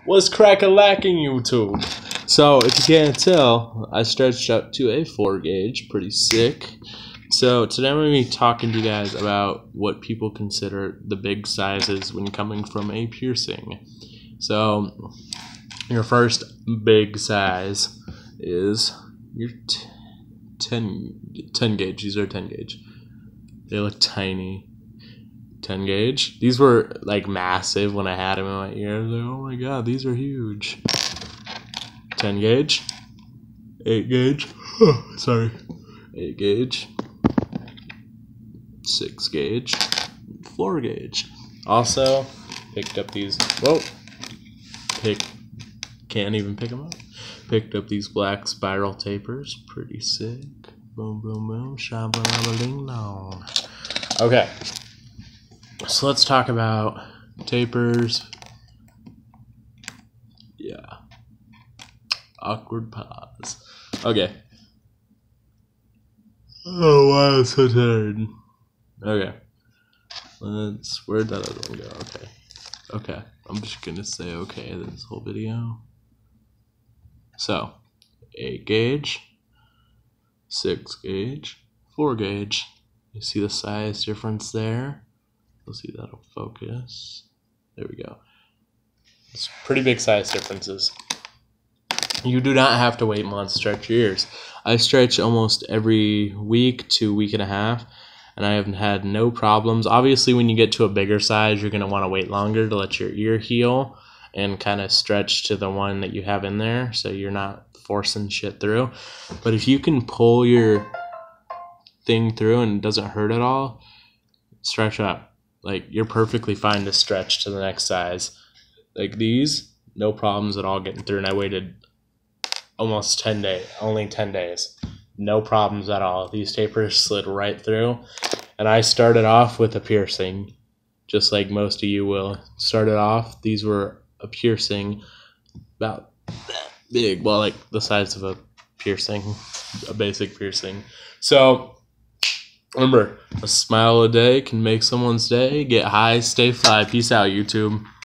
What's crack-a-lacking, YouTube? So, if you can't tell, I stretched up to a 4 gauge, pretty sick. So, today I'm going to be talking to you guys about what people consider the big sizes when coming from a piercing. So, your first big size is your 10 gauge. These are 10 gauge. They look tiny. 10 gauge. These were like massive when I had them in my ear. I was like, oh my god, these are huge. 10 gauge. 8 gauge. Sorry. 8 gauge. 6 gauge. 4 gauge. Also, picked up these. Whoa. Can't even pick them up. Picked up these black spiral tapers. Pretty sick. Boom, boom, boom. Shabba-labba-ding-dong. Okay. So let's talk about tapers. Yeah. Awkward pause. Okay. Oh, wow, it's so tired. Okay. Where'd that other one go? Okay. Okay. I'm just gonna say okay this whole video. So, 8 gauge, 6 gauge, 4 gauge. You see the size difference there? Let's see, that'll focus. There we go. It's pretty big size differences. You do not have to wait months to stretch your ears. I stretch almost every week to week and a half, and I have had no problems. Obviously, when you get to a bigger size, you're going to want to wait longer to let your ear heal and kind of stretch to the one that you have in there, so you're not forcing shit through. But if you can pull your thing through and it doesn't hurt at all, stretch up. Like, you're perfectly fine to stretch to the next size. Like these, no problems at all getting through. And I waited almost 10 days, only 10 days. No problems at all. These tapers slid right through. And I started off with a piercing, just like most of you will. Started off, these were a piercing about that big. Well, like the size of a piercing, a basic piercing. So, remember, a smile a day can make someone's day. Get high, stay fly. Peace out, YouTube.